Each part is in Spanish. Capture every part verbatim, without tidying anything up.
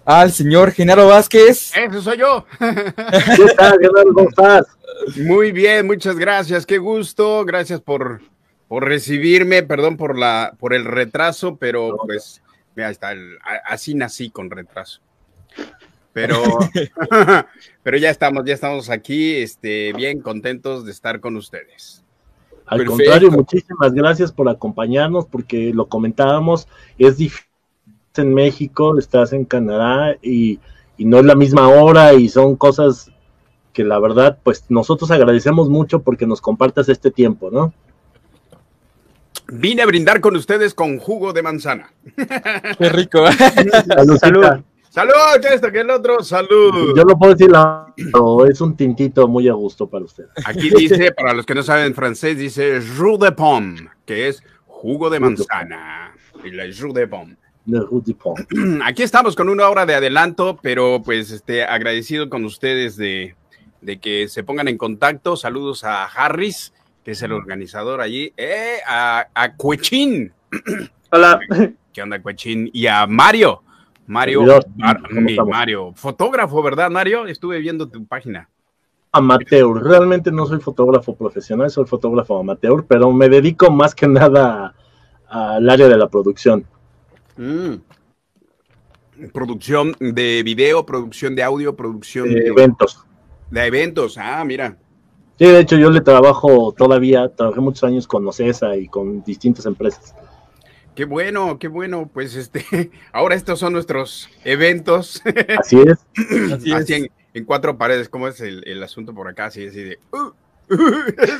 al señor Genaro Vázquez. Eso soy yo. ¿Qué tal, Genaro? ¿Cómo estás? Muy bien, muchas gracias. Qué gusto. Gracias por, por recibirme. Perdón por la por el retraso, pero no, pues, mira, está el, así nací con retraso. Pero, pero ya estamos, ya estamos aquí, este, bien contentos de estar con ustedes. Al Perfecto. contrario, muchísimas gracias por acompañarnos, porque lo comentábamos, es difícil en México, estás en Canadá y, y no es la misma hora y son cosas que la verdad, pues nosotros agradecemos mucho porque nos compartas este tiempo, ¿no? Vine a brindar con ustedes con jugo de manzana. Qué rico. Salud, salud. Salud, que esto, que el otro, salud. Yo no puedo decir la, pero es un tintito muy a gusto para usted. Aquí dice, para los que no saben francés, dice jus de pomme, que es jugo de manzana. Y la jus de pomme. Aquí estamos con una hora de adelanto, pero pues este, agradecido con ustedes de, de que se pongan en contacto. Saludos a Harris, que es el organizador allí, eh, a, a Cuechín. Hola. ¿Qué onda, Cuechín? Y a Mario. Mario, Bar, mi, Mario, fotógrafo, ¿verdad, Mario? Estuve viendo tu página. Amateur, realmente no soy fotógrafo profesional, soy fotógrafo amateur, pero me dedico más que nada al área de la producción. Mm. Producción de video, producción de audio, producción de, de eventos. De eventos, ah, mira. Sí, de hecho yo le trabajo todavía, trabajé muchos años con OCESA y con distintas empresas. Qué bueno, qué bueno, pues este, ahora estos son nuestros eventos. Así es. Así, así es. En, en cuatro paredes, ¿cómo es el, el asunto por acá? Así, así de... Uh, uh,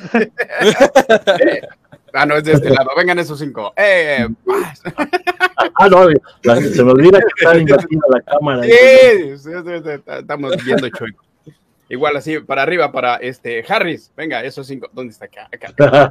ah, no, es de este lado, vengan esos cinco. Eh, ah, no, la, se me olvida que está invertida la cámara. Sí, sí, sí, sí, estamos viendo chueco. Igual así, para arriba, para este, Harris, venga, esos cinco, ¿dónde está acá? Acá.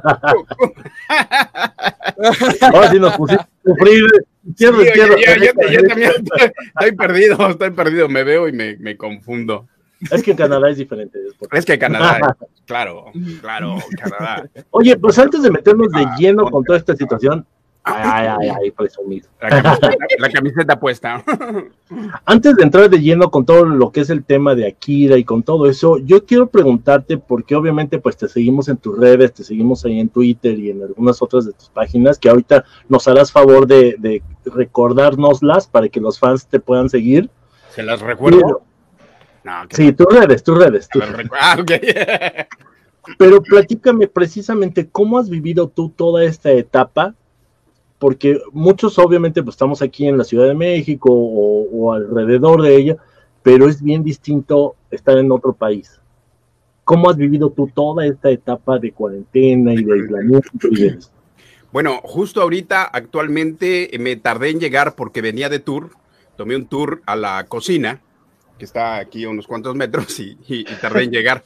Ahora sí nos pusimos a sufrir. Izquierdo, sí, izquierdo. Yo, yo, yo, yo también estoy, estoy perdido, estoy perdido, me veo y me, me confundo. Es que Canadá es diferente. Es que Canadá, es, claro, claro, Canadá. Oye, pues antes de meternos de lleno con toda esta situación, ay, ay, ay, presumido. La camiseta, la camiseta puesta. Antes de entrar de lleno con todo lo que es el tema de Akira y con todo eso, yo quiero preguntarte, porque obviamente pues te seguimos en tus redes, te seguimos ahí en Twitter y en algunas otras de tus páginas, que ahorita nos harás favor de, de recordárnoslas para que los fans te puedan seguir. ¿Se las recuerdo? Pero, no, sí, tus redes, tus redes. Tus redes. Ah, ok. Pero platícame precisamente cómo has vivido tú toda esta etapa, porque muchos obviamente pues estamos aquí en la Ciudad de México o, o alrededor de ella, pero es bien distinto estar en otro país. ¿Cómo has vivido tú toda esta etapa de cuarentena y de aislamiento y de eso? Bueno, justo ahorita actualmente me tardé en llegar porque venía de tour, tomé un tour a la cocina, que está aquí a unos cuantos metros, y, y, y tardé en llegar.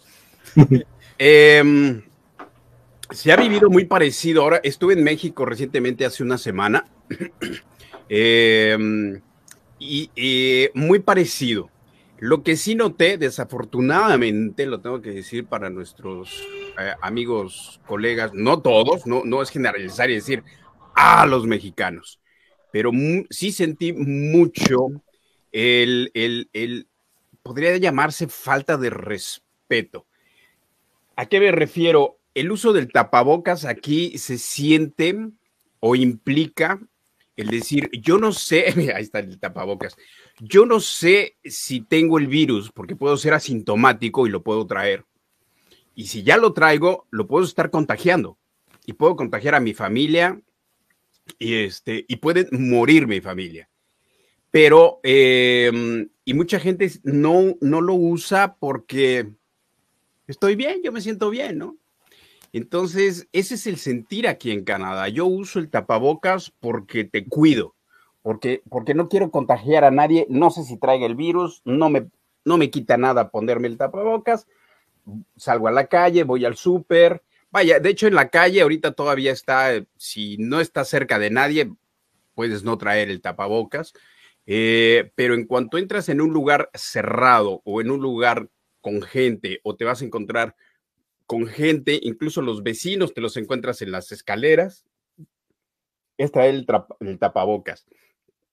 eh, Se ha vivido muy parecido. Ahora estuve en México recientemente hace una semana eh, y, y muy parecido. Lo que sí noté, desafortunadamente, lo tengo que decir para nuestros eh, amigos, colegas, no todos, no, no es generalizar y decir a ah, los mexicanos, pero mu sí sentí mucho el, el, el, podría llamarse falta de respeto. ¿A qué me refiero? El uso del tapabocas aquí se siente o implica el decir, yo no sé, mira, ahí está el tapabocas, yo no sé si tengo el virus porque puedo ser asintomático y lo puedo traer. Y si ya lo traigo, lo puedo estar contagiando y puedo contagiar a mi familia y, este, y puede morir mi familia. Pero, eh, y mucha gente no, no lo usa porque estoy bien, yo me siento bien, ¿no? Entonces, ese es el sentir aquí en Canadá. Yo uso el tapabocas porque te cuido, porque, porque no quiero contagiar a nadie. No sé si traiga el virus, no me, no me quita nada ponerme el tapabocas. Salgo a la calle, voy al súper. Vaya, de hecho, en la calle ahorita todavía está, si no está cerca de nadie, puedes no traer el tapabocas. Eh, pero en cuanto entras en un lugar cerrado o en un lugar con gente o te vas a encontrar con gente, incluso los vecinos te los encuentras en las escaleras, es traer el, el tapabocas.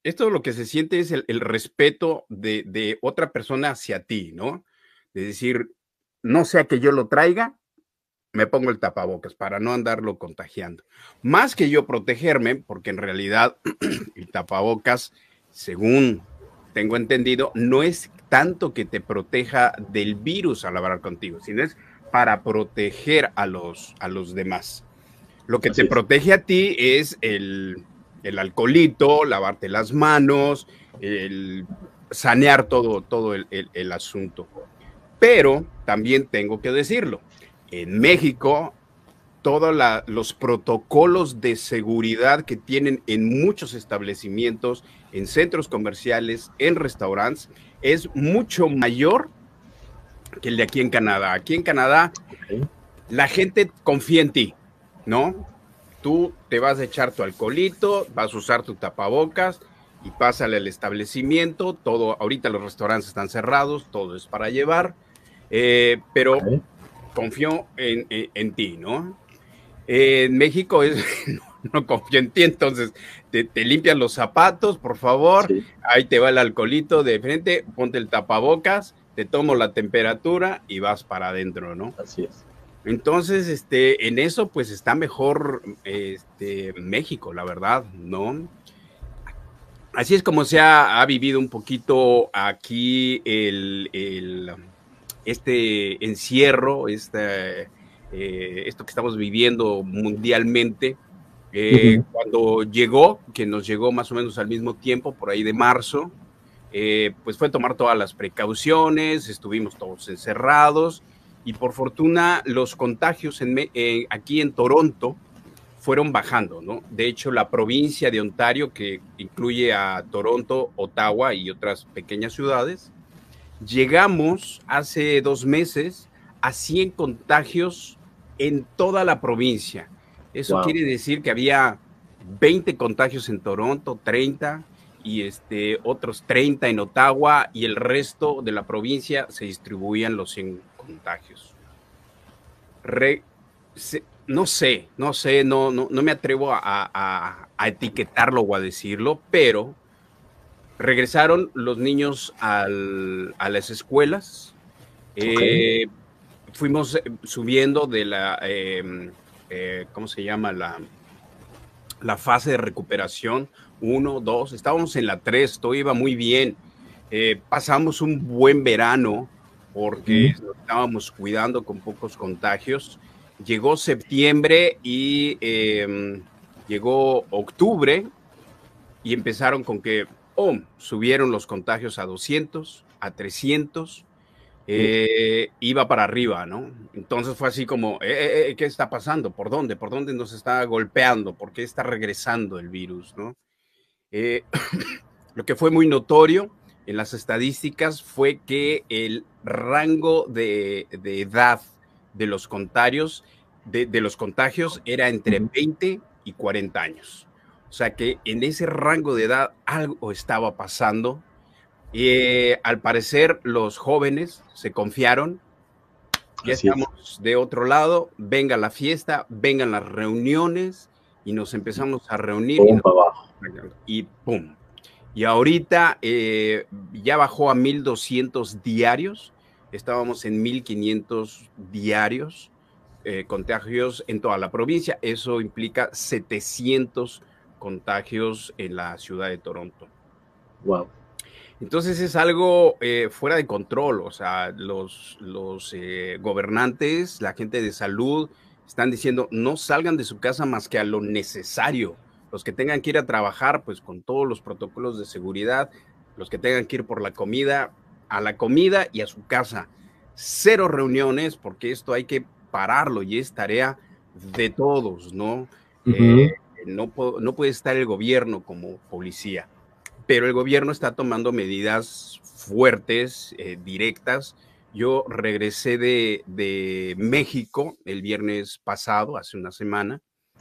esto lo que se siente es el, el respeto de, de otra persona hacia ti, ¿no? De decir, no sea que yo lo traiga, me pongo el tapabocas para no andarlo contagiando. Más que yo protegerme, porque en realidad el tapabocas, según tengo entendido, no es tanto que te proteja del virus al hablar contigo, sino es para proteger a los, a los demás. Lo que Así te es. protege a ti es el, el alcoholito, lavarte las manos, el sanear todo, todo el, el, el asunto. Pero también tengo que decirlo, en México, todos la, los protocolos de seguridad que tienen en muchos establecimientos, en centros comerciales, en restaurantes, es mucho mayor que el de aquí en Canadá. Aquí en Canadá, Okay. la gente confía en ti, ¿no? Tú te vas a echar tu alcoholito, vas a usar tu tapabocas y pásale al establecimiento. Todo, ahorita los restaurantes están cerrados, todo es para llevar, eh, pero Okay. confío en, en, en ti, ¿no? Eh, en México es, no, no confío en ti, entonces te, te limpias los zapatos, por favor, Sí, ahí te va el alcoholito de frente, ponte el tapabocas, te tomo la temperatura y vas para adentro, ¿no? así es. Entonces, este, en eso pues está mejor este, México, la verdad, ¿no? Así es como se ha, ha vivido un poquito aquí el, el este encierro, este, eh, esto que estamos viviendo mundialmente. Eh, Uh-huh. cuando llegó, que nos llegó más o menos al mismo tiempo, por ahí de marzo, eh, pues fue tomar todas las precauciones, estuvimos todos encerrados y por fortuna los contagios en, eh, aquí en Toronto fueron bajando, ¿no? De hecho, la provincia de Ontario, que incluye a Toronto, Ottawa y otras pequeñas ciudades, llegamos hace dos meses a cien contagios en toda la provincia. Eso Wow. quiere decir que había veinte contagios en Toronto, treinta, y este, otros treinta en Ottawa, y el resto de la provincia se distribuían los cien contagios. Re, se, no sé, no sé, no, no, no me atrevo a, a, a etiquetarlo o a decirlo, pero regresaron los niños al, a las escuelas. Okay. Eh, fuimos subiendo de la, eh, eh, ¿cómo se llama? La, la fase de recuperación. Uno, dos, estábamos en la tres, todo iba muy bien. Eh, pasamos un buen verano porque Uh-huh. nos estábamos cuidando con pocos contagios. Llegó septiembre y eh, llegó octubre y empezaron con que oh, subieron los contagios a doscientos, a trescientos, eh, iba para arriba, ¿no? Entonces fue así como, eh, eh, ¿qué está pasando? ¿Por dónde? ¿Por dónde nos está golpeando? ¿Por qué está regresando el virus, no? Eh, lo que fue muy notorio en las estadísticas fue que el rango de, de edad de los contagios, de, de los contagios era entre Uh-huh. veinte y cuarenta años. O sea que en ese rango de edad algo estaba pasando. Y eh, al parecer los jóvenes se confiaron. Ya Así es. estamos de otro lado, venga la fiesta, vengan las reuniones y nos empezamos a reunir y, Pum nos, para abajo. y pum. Y ahorita eh, ya bajó a mil doscientos diarios, estábamos en mil quinientos diarios, eh, contagios en toda la provincia. Eso implica setecientos contagios en la ciudad de Toronto. Wow. Entonces es algo eh, fuera de control, o sea, los, los eh, gobernantes, la gente de salud están diciendo no salgan de su casa más que a lo necesario. Los que tengan que ir a trabajar, pues con todos los protocolos de seguridad, los que tengan que ir por la comida, a la comida y a su casa. Cero reuniones, porque esto hay que pararlo y es tarea de todos, ¿no? Uh-huh. Eh, no, no puede estar el gobierno como policía, pero el gobierno está tomando medidas fuertes, eh, directas. Yo regresé de, de México el viernes pasado, hace una semana,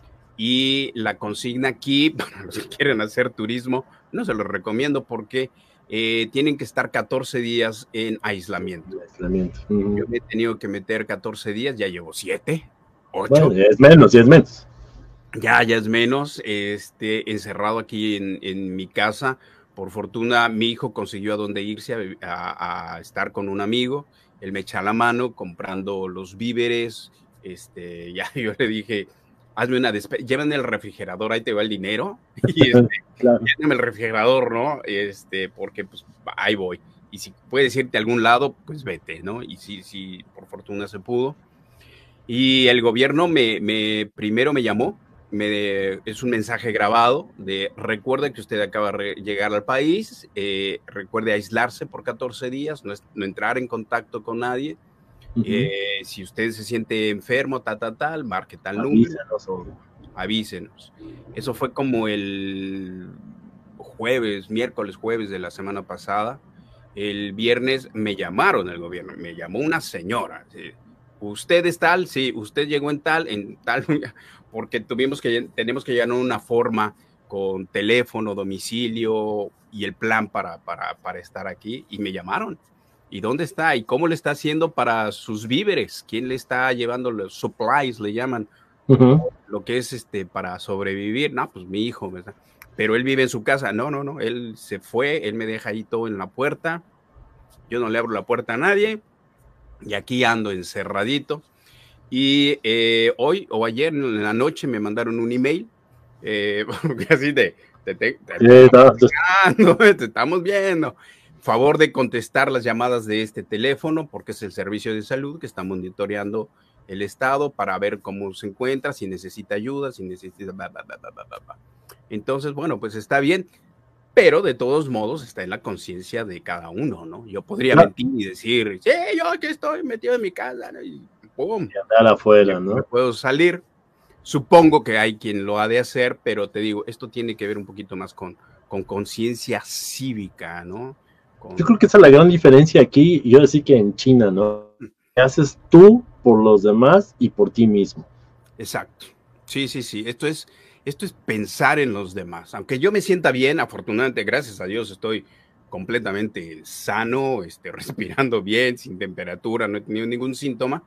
y la consigna aquí, para los que quieren hacer turismo, no se los recomiendo porque eh, tienen que estar catorce días en aislamiento. Aislamiento. Uh-huh. Yo me he tenido que meter catorce días, ya llevo siete, ocho. Bueno, ya es menos, ya es menos. Ya, ya es menos, este, encerrado aquí en, en mi casa, Por fortuna, mi hijo consiguió a dónde irse a, a, a estar con un amigo. Él me echa la mano comprando los víveres. Este, ya yo le dije, hazme una despensa, llévame el refrigerador, ahí te va el dinero. Y este, claro. Llévame el refrigerador, ¿no? Este, porque pues ahí voy. Y si puedes irte a algún lado, pues vete, ¿no? Y sí, sí, por fortuna se pudo. Y el gobierno me, me primero me llamó. Me, es un mensaje grabado de recuerde que usted acaba de llegar al país, eh, recuerde aislarse por catorce días, no, es, no entrar en contacto con nadie. Uh-huh. eh, si usted se siente enfermo, tal, tal, tal, marque tal avísenos, número, avísenos. Eso fue como el jueves, miércoles, jueves de la semana pasada. El viernes me llamaron el gobierno, me llamó una señora. ¿Sí? ¿Usted es tal? Sí, usted llegó en tal, en tal, porque tuvimos que, tenemos que llenar una forma con teléfono, domicilio y el plan para, para, para estar aquí, y me llamaron. ¿Y dónde está? ¿Y cómo le está haciendo para sus víveres? ¿Quién le está llevando los supplies, le llaman? Uh-huh. Lo que es este para sobrevivir. No, pues mi hijo, ¿verdad? Pero él vive en su casa. No, no, no, él se fue, él me deja ahí todo en la puerta. Yo no le abro la puerta a nadie. Y aquí ando encerradito. Y eh, hoy o ayer en la noche me mandaron un email, eh, porque así de, te, te, te, te, te, te estamos viendo. Favor de contestar las llamadas de este teléfono, porque es el servicio de salud que está monitoreando el estado para ver cómo se encuentra, si necesita ayuda, si necesita... Bla, bla, bla, bla, bla, bla. Entonces, bueno, pues está bien. Pero de todos modos está en la conciencia de cada uno, ¿no? Yo podría claro. mentir y decir, sí, yo aquí estoy metido en mi casa, ¿no? Y pum, y andar afuera, ¿no? Me puedo salir. Supongo que hay quien lo ha de hacer, pero te digo, esto tiene que ver un poquito más con con conciencia cívica, ¿no? Con... Yo creo que esa es la gran diferencia aquí, y yo decía que en China, ¿no? ¿Qué haces tú por los demás y por ti mismo? Exacto. Sí, sí, sí. Esto es... Esto es pensar en los demás. Aunque yo me sienta bien, afortunadamente, gracias a Dios, estoy completamente sano, este, respirando bien, sin temperatura, no he tenido ningún síntoma.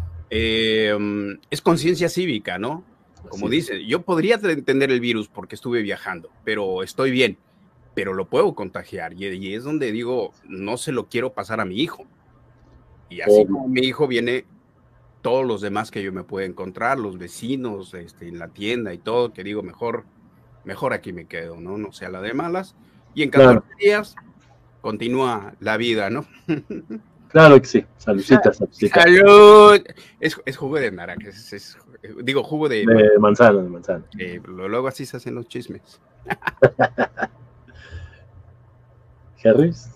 Eh, es conciencia cívica, ¿no? Como dice, yo podría tener el virus porque estuve viajando, pero estoy bien, pero lo puedo contagiar. Y, y es donde digo, no se lo quiero pasar a mi hijo. Y así oh. como mi hijo viene... todos los demás que yo me puedo encontrar, los vecinos, este, en la tienda y todo, que digo, mejor, mejor aquí me quedo, ¿no? No sea la de malas. Y en catorce claro. días continúa la vida, ¿no? Claro que sí. Saludcita, saludcita. ¡Salud! Es, es jugo de naranja, es, es, digo, jugo de... De manzana, de manzana. Eh, luego así se hacen los chismes. Harris.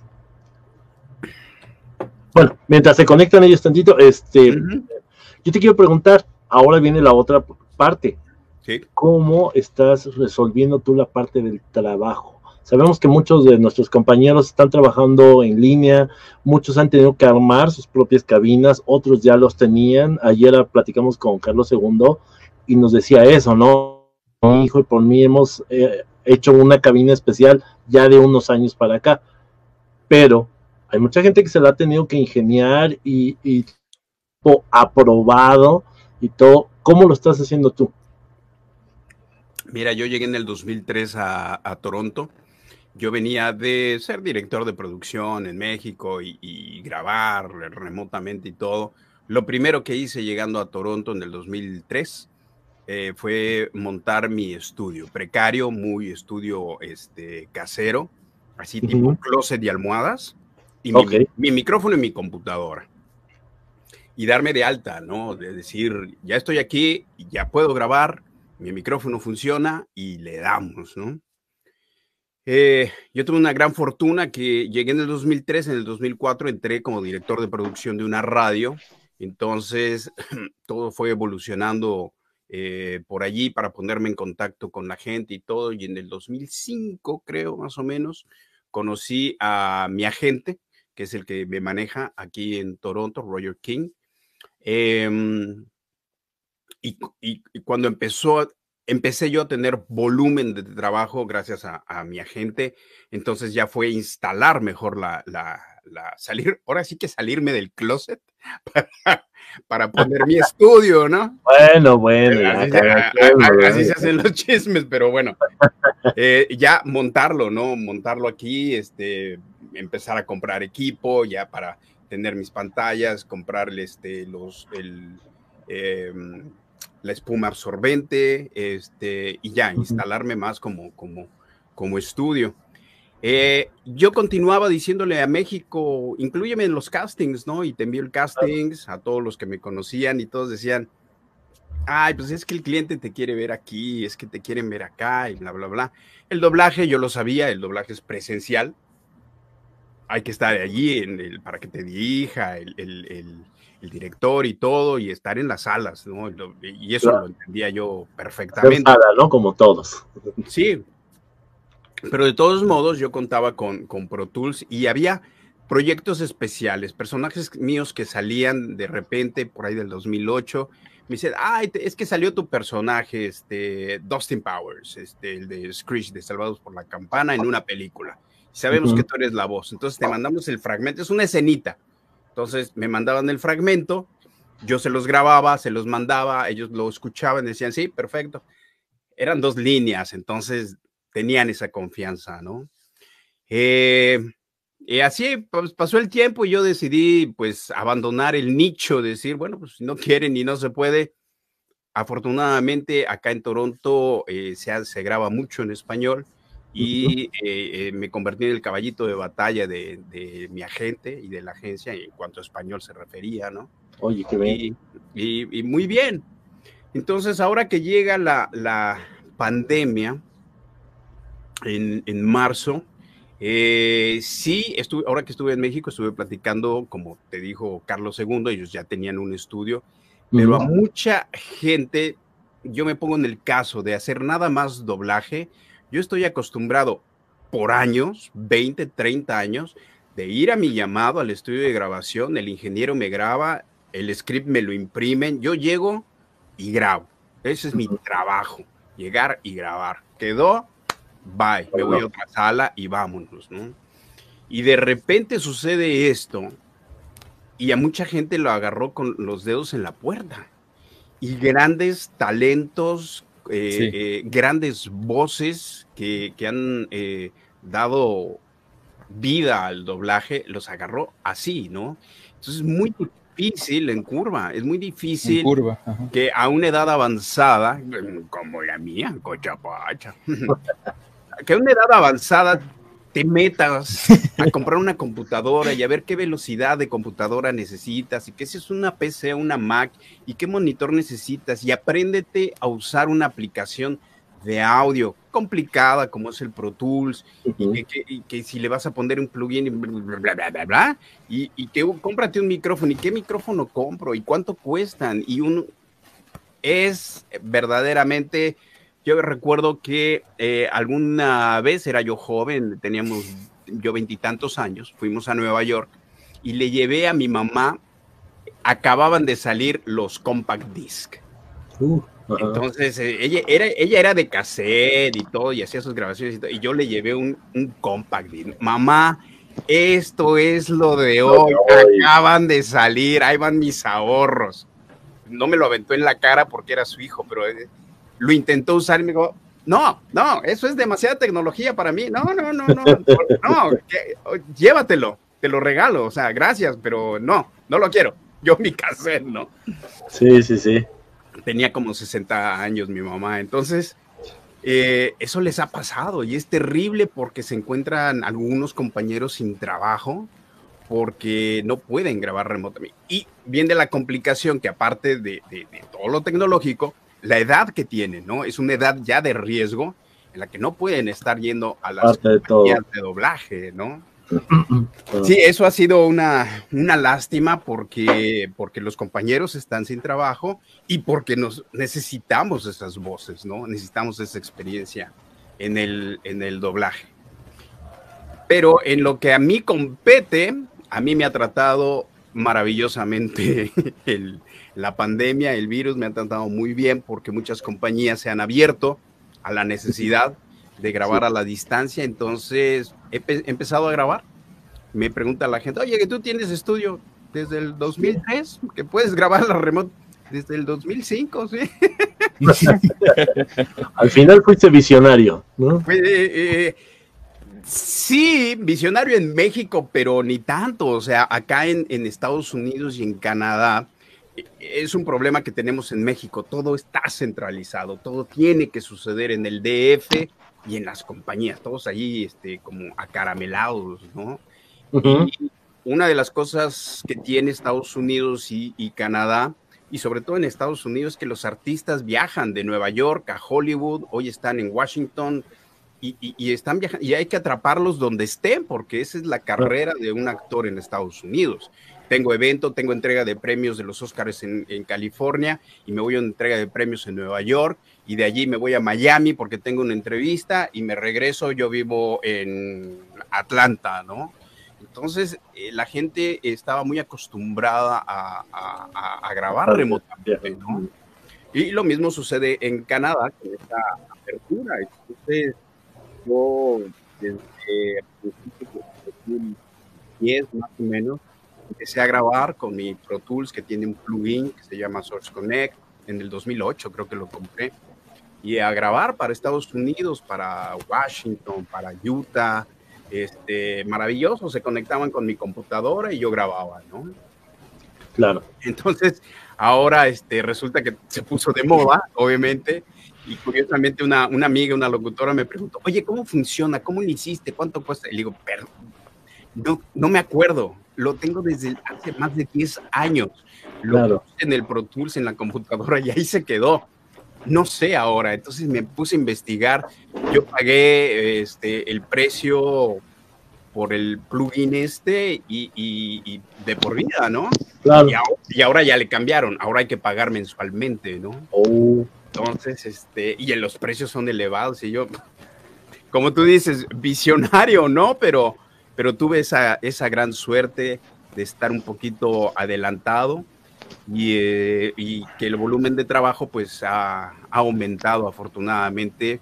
Bueno, mientras se conectan ellos tantito, este... Uh-huh. Yo te quiero preguntar, ahora viene la otra parte. ¿Sí? ¿Cómo estás resolviendo tú la parte del trabajo? Sabemos que muchos de nuestros compañeros están trabajando en línea, muchos han tenido que armar sus propias cabinas, otros ya los tenían. Ayer platicamos con Carlos segundo y nos decía eso, ¿no? Mi hijo y por mí hemos eh, hecho una cabina especial ya de unos años para acá. Pero hay mucha gente que se la ha tenido que ingeniar y... y aprobado y todo. ¿Cómo lo estás haciendo tú? Mira, yo llegué en el dos mil tres a, a Toronto. Yo venía de ser director de producción en México y, y grabar remotamente y todo. Lo primero que hice llegando a Toronto en el dos mil tres eh, fue montar mi estudio precario, muy estudio este, casero, así uh-huh. tipo closet y almohadas, y okay. mi, mi micrófono y mi computadora. Y darme de alta, ¿no? De decir, ya estoy aquí, ya puedo grabar, mi micrófono funciona y le damos, ¿no? Eh, yo tuve una gran fortuna que llegué en el dos mil tres, en el dos mil cuatro entré como director de producción de una radio, entonces todo fue evolucionando eh, por allí para ponerme en contacto con la gente y todo, y en el dos mil cinco, creo, más o menos, conocí a mi agente, que es el que me maneja aquí en Toronto, Roger King. Eh, y, y, y cuando empezó, empecé yo a tener volumen de trabajo gracias a, a mi agente, entonces ya fue instalar mejor la, la, la salir, ahora sí que salirme del closet para, para poner mi estudio, ¿no? Bueno, bueno, ya, Así se, cada a- quien, a- ¿verdad? así se hacen los chismes, pero bueno, eh, ya montarlo, ¿no? Montarlo aquí, este, empezar a comprar equipo ya para tener mis pantallas, comprarle este, los, el, em, la espuma absorbente, este, y ya, Ujú. instalarme más como, como, como estudio. Eh, yo continuaba diciéndole a México, inclúyeme en los castings, ¿no? Y te envío el castings a todos los que me conocían y todos decían, ay, pues es que el cliente te quiere ver aquí, es que te quieren ver acá y bla, bla, bla. El doblaje, yo lo sabía, el doblaje es presencial. Hay que estar allí en el, para que te dirija el, el, el, el director y todo, y estar en las salas, ¿no? Y eso Claro. lo entendía yo Hacer perfectamente. sala, ¿no? Como todos. Sí, pero de todos modos yo contaba con, con Pro Tools y había proyectos especiales, personajes míos que salían de repente por ahí del dos mil ocho. Me dicen, ay, te- es que salió tu personaje, este, Dustin Powers, este, el de Screech, de Salvados por la Campana, en una película. Sabemos Ujú. que tú eres la voz, entonces te mandamos el fragmento, es una escenita. Entonces me mandaban el fragmento, yo se los grababa, se los mandaba, ellos lo escuchaban, decían, sí, perfecto. Eran dos líneas, entonces tenían esa confianza, ¿no? Eh, y así pues, pasó el tiempo y yo decidí pues abandonar el nicho, decir, bueno, pues si no quieren y no se puede. Afortunadamente acá en Toronto eh, se, ha- se graba mucho en español Ujú. y eh, eh, me convertí en el caballito de batalla de, de mi agente y de la agencia en cuanto a español se refería, ¿no? Oye, qué bien. Y, y- y muy bien. Entonces ahora que llega la, la pandemia, en, en marzo. Eh, sí, estuve, ahora que estuve en México, estuve platicando, como te dijo Carlos segundo, ellos ya tenían un estudio, pero a Ujú. mucha gente, yo me pongo en el caso de hacer nada más doblaje, yo estoy acostumbrado por años, veinte, treinta años, de ir a mi llamado al estudio de grabación, el ingeniero me graba, el script me lo imprimen, yo llego y grabo. Ese es mi Ujú. trabajo, llegar y grabar. Quedó, bye, me voy a otra sala y vámonos, ¿no? Y de repente sucede esto y a mucha gente lo agarró con los dedos en la puerta. Y grandes talentos, eh, Sí. eh, grandes voces que, que han eh, dado vida al doblaje, los agarró así, ¿no? Entonces es muy difícil en curva, es muy En difícil curva. Ajá. que a una edad avanzada, como la mía, cochapacha, que a una edad avanzada te metas a comprar una computadora y a ver qué velocidad de computadora necesitas y que si es una P C o una Mac y qué monitor necesitas y apréndete a usar una aplicación de audio complicada como es el Pro Tools y Ujú. que, que, y que si le vas a poner un plugin y bla, bla, bla, bla, bla, y, y que uh, cómprate un micrófono y qué micrófono compro y cuánto cuestan y un es verdaderamente, yo recuerdo que eh, alguna vez era yo joven, teníamos yo veintitantos años, fuimos a Nueva York y le llevé a mi mamá, acababan de salir los compact disc. Uh, ajá. Entonces, eh, ella, era, ella era de cassette y todo, y hacía sus grabaciones y todo, y yo le llevé un, un compact disc. Mamá, esto es lo de hoy, Ay, acaban de salir, ahí van mis ahorros. No me lo aventó en la cara porque era su hijo, pero eh, lo intentó usar y me dijo, no, no, eso es demasiada tecnología para mí. No, no, no, no, no, no que, llévatelo, te lo regalo, o sea, gracias, pero no, no lo quiero. Yo mi cassette, ¿no? sí, sí, sí. Tenía como sesenta años mi mamá, entonces eh, eso les ha pasado y es terrible porque se encuentran algunos compañeros sin trabajo porque no pueden grabar remotamente. Y viene la complicación que aparte de, de, de todo lo tecnológico, la edad que tienen, ¿no? Es una edad ya de riesgo en la que no pueden estar yendo a las Parte de todo. compañías de doblaje, ¿no? Sí, eso ha sido una, una lástima porque, porque los compañeros están sin trabajo y porque nos necesitamos esas voces, ¿no? Necesitamos esa experiencia en el, en el doblaje. Pero en lo que a mí compete, a mí me ha tratado maravillosamente el, la pandemia, el virus me ha tratado muy bien porque muchas compañías se han abierto a la necesidad de grabar Sí. a la distancia, entonces he, he empezado a grabar me pregunta la gente, oye, que tú tienes estudio desde el dos mil tres, que puedes grabar la remoto desde el dos mil cinco, ¿sí? Al final fuiste visionario, ¿no? Pues, eh, eh, sí, visionario en México, pero ni tanto. O sea, acá en, en Estados Unidos y en Canadá eh, es un problema que tenemos en México. Todo está centralizado, todo tiene que suceder en el D F y en las compañías, todos allí este, como acaramelados, ¿no? Uh-huh. Y una de las cosas que tiene Estados Unidos y, y Canadá, y sobre todo en Estados Unidos, es que los artistas viajan de Nueva York a Hollywood, hoy están en Washington, y, y, y están viajando, y hay que atraparlos donde estén, porque esa es la carrera de un actor en Estados Unidos. Tengo evento, tengo entrega de premios de los Oscars en, en California, y me voy a una entrega de premios en Nueva York, y de allí me voy a Miami porque tengo una entrevista, y me regreso, yo vivo en Atlanta, ¿no? Entonces, eh, la gente estaba muy acostumbrada a, a, a grabar remotamente, ¿no? Y lo mismo sucede en Canadá con esta apertura. Entonces, yo desde dos mil diez más o menos empecé a grabar con mi Pro Tools, que tiene un plugin que se llama Source Connect. En el dos mil ocho creo que lo compré, y a grabar para Estados Unidos, para Washington, para Utah. Este, maravilloso, se conectaban con mi computadora y yo grababa, ¿no? Claro. Entonces, ahora este, resulta que se puso de moda, obviamente, y curiosamente una, una amiga, una locutora me preguntó, oye, ¿cómo funciona? ¿Cómo lo hiciste? ¿Cuánto cuesta? Y le digo, perdón, no, no me acuerdo, lo tengo desde hace más de diez años, lo Claro. puse en el Pro Tools, en la computadora, y ahí se quedó. No sé ahora, entonces me puse a investigar. Yo pagué este, el precio por el plugin este y, y, y de por vida, ¿no? Claro. Y ahora, y ahora ya le cambiaron, ahora hay que pagar mensualmente, ¿no? Oh. Entonces, este, y los precios son elevados, y yo, como tú dices, visionario, ¿no? Pero, pero tuve esa, esa gran suerte de estar un poquito adelantado. Y, eh, y que el volumen de trabajo pues ha, ha aumentado afortunadamente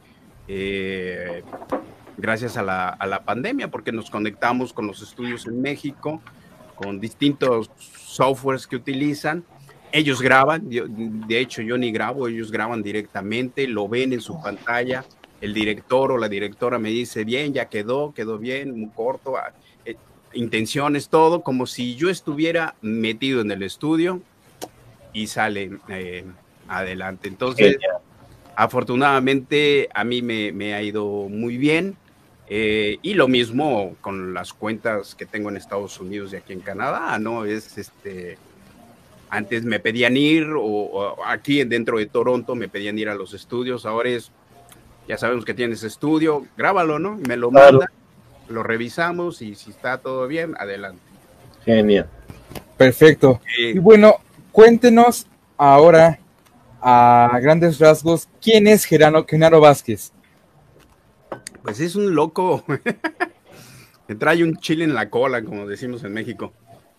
eh, gracias a la, a la pandemia, porque nos conectamos con los estudios en México, con distintos softwares que utilizan. Ellos graban, yo, de hecho yo ni grabo, ellos graban directamente, lo ven en su pantalla, el director o la directora me dice, bien, ya quedó, quedó bien, muy corto, eh, intenciones, todo, como si yo estuviera metido en el estudio, y sale eh, adelante. Entonces, genial. Afortunadamente a mí me, me ha ido muy bien, eh, y lo mismo con las cuentas que tengo en Estados Unidos y aquí en Canadá, ¿no? Es este, antes me pedían ir, o, o aquí dentro de Toronto me pedían ir a los estudios, ahora es, ya sabemos que tienes estudio, grábalo, ¿no? Me lo claro. mandan, lo revisamos y si está todo bien, adelante. Genial. Perfecto. Eh, y bueno, cuéntenos ahora, a grandes rasgos, ¿quién es Genaro, Genaro Vázquez? Pues es un loco, me trae un chile en la cola, como decimos en México.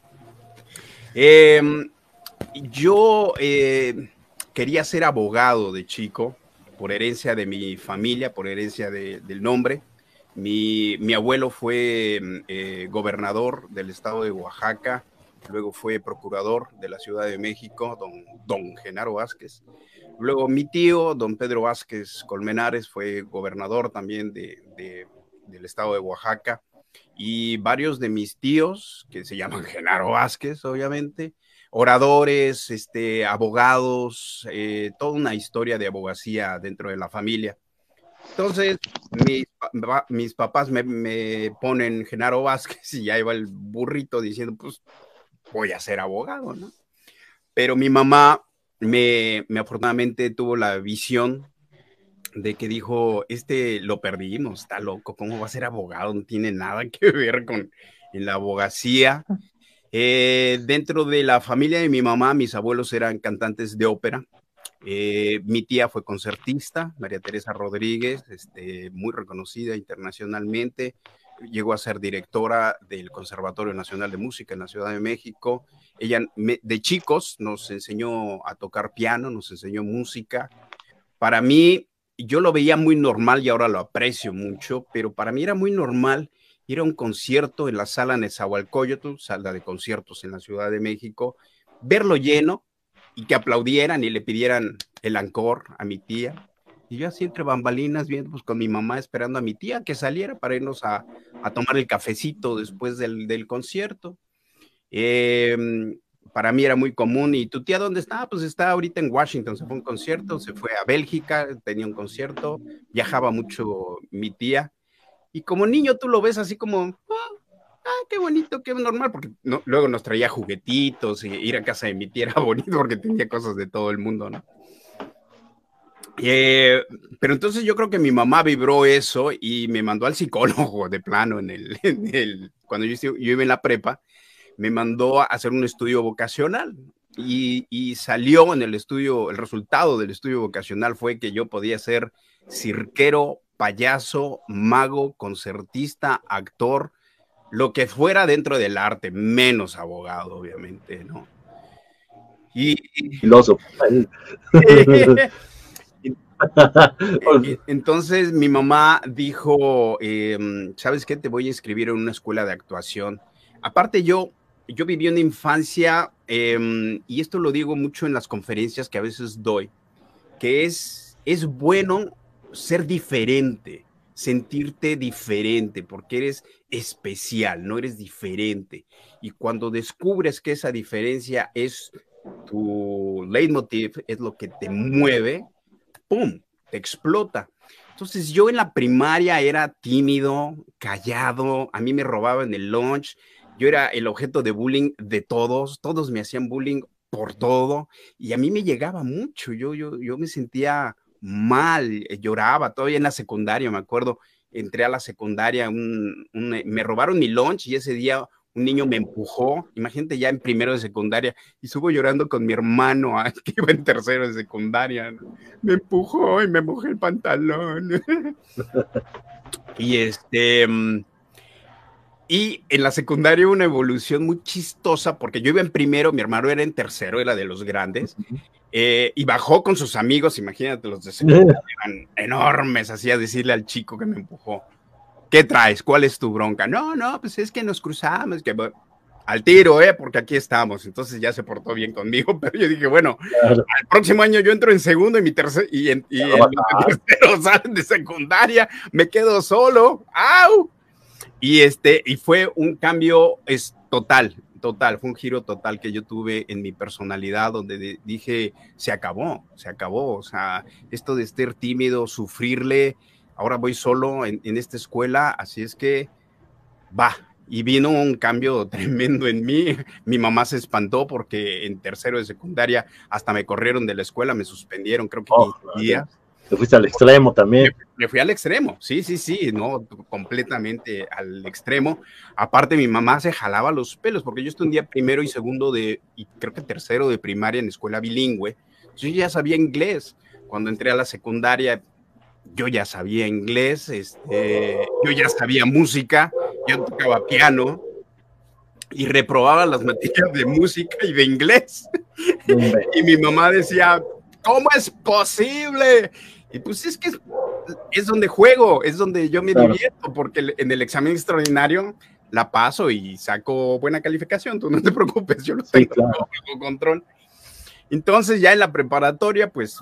Eh, yo eh, quería ser abogado de chico, por herencia de mi familia, por herencia de, del nombre. Mi, mi abuelo fue eh, gobernador del estado de Oaxaca, luego fue procurador de la Ciudad de México, don, don Genaro Vázquez. Luego mi tío, don Pedro Vázquez Colmenares, fue gobernador también de, de, del estado de Oaxaca. Y varios de mis tíos, que se llaman Genaro Vázquez, obviamente, oradores, este, abogados, eh, toda una historia de abogacía dentro de la familia. Entonces, mis, mis papás me, me ponen Genaro Vázquez y ya iba el burrito diciendo, pues, voy a ser abogado, ¿no? Pero mi mamá me, me afortunadamente tuvo la visión de que dijo, este lo perdimos, está loco, ¿cómo va a ser abogado? No tiene nada que ver con en la abogacía. Eh, dentro de la familia de mi mamá, mis abuelos eran cantantes de ópera. Eh, mi tía fue concertista, María Teresa Rodríguez, este, muy reconocida internacionalmente. Llegó a ser directora del Conservatorio Nacional de Música en la Ciudad de México. Ella me, de chicos nos enseñó a tocar piano, nos enseñó música. Para mí, yo lo veía muy normal y ahora lo aprecio mucho, pero para mí era muy normal ir a un concierto en la sala Nezahualcóyotl, sala de conciertos en la Ciudad de México, verlo lleno y que aplaudieran y le pidieran el encore a mi tía. Y yo así entre bambalinas, viendo pues, con mi mamá esperando a mi tía que saliera para irnos a, a tomar el cafecito después del, del concierto. Eh, para mí era muy común. ¿Y tu tía dónde está? Pues está ahorita en Washington, se fue a un concierto, se fue a Bélgica, tenía un concierto, viajaba mucho mi tía. Y como niño tú lo ves así como, ah, ah qué bonito, qué normal, porque no, luego nos traía juguetitos y ir a casa de mi tía era bonito porque tenía cosas de todo el mundo, ¿no? Eh, pero entonces yo creo que mi mamá vibró eso y me mandó al psicólogo de plano en el, en el cuando yo, yo iba en la prepa, me mandó a hacer un estudio vocacional y, y salió en el estudio, el resultado del estudio vocacional fue que yo podía ser cirquero, payaso, mago, concertista, actor, lo que fuera dentro del arte, menos abogado, obviamente, ¿no? Y... Filósofo. Entonces mi mamá dijo, eh, ¿sabes qué? Te voy a inscribir en una escuela de actuación. Aparte yo, yo viví una infancia, eh, y esto lo digo mucho en las conferencias que a veces doy, que es, es bueno ser diferente, sentirte diferente, porque eres especial, no eres diferente. Y cuando descubres que esa diferencia es tu leitmotiv, es lo que te mueve, ¡pum!, te explota. Entonces yo en la primaria era tímido, callado, a mí me robaban el lunch, yo era el objeto de bullying de todos, todos me hacían bullying por todo, y a mí me llegaba mucho, yo, yo, yo me sentía mal, lloraba, todavía en la secundaria, me acuerdo, entré a la secundaria, un, un, me robaron mi lunch y ese día un niño me empujó, imagínate ya en primero de secundaria, y subo llorando con mi hermano, ¿eh? Que iba en tercero de secundaria, ¿no? Me empujó y me mojé el pantalón. Y este, y en la secundaria una evolución muy chistosa, porque yo iba en primero, mi hermano era en tercero, era de los grandes, eh, y bajó con sus amigos, imagínate, los de secundaria eran enormes, así a decirle al chico que me empujó, ¿qué traes? ¿Cuál es tu bronca? No, no, pues es que nos cruzamos, que al tiro, ¿eh? Porque aquí estamos. Entonces ya se portó bien conmigo, pero yo dije, bueno, claro, al próximo año yo entro en segundo y mi tercer, y en, y en tercero salen de secundaria, me quedo solo, ¡au! Y este, y fue un cambio es total, total, fue un giro total que yo tuve en mi personalidad, donde de, dije, se acabó, se acabó, o sea, esto de estar tímido, sufrirle, ahora voy solo en, en esta escuela, así es que va. Y vino un cambio tremendo en mí. Mi mamá se espantó porque en tercero de secundaria hasta me corrieron de la escuela, me suspendieron, creo que oh, quince días. Te fuiste al extremo también. Me, me fui al extremo, sí, sí, sí, no, completamente al extremo. Aparte, mi mamá se jalaba los pelos porque yo estudié primero y segundo de, y creo que tercero de primaria en escuela bilingüe. Yo ya sabía inglés. Cuando entré a la secundaria, yo ya sabía inglés, este, yo ya sabía música, yo tocaba piano y reprobaba las materias de música y de inglés. Y mi mamá decía, ¿cómo es posible? Y pues es que es, es donde juego, es donde yo me claro. divierto, porque en el examen extraordinario la paso y saco buena calificación, tú no te preocupes, yo lo tengo sí, claro. bajo control. Entonces ya en la preparatoria, pues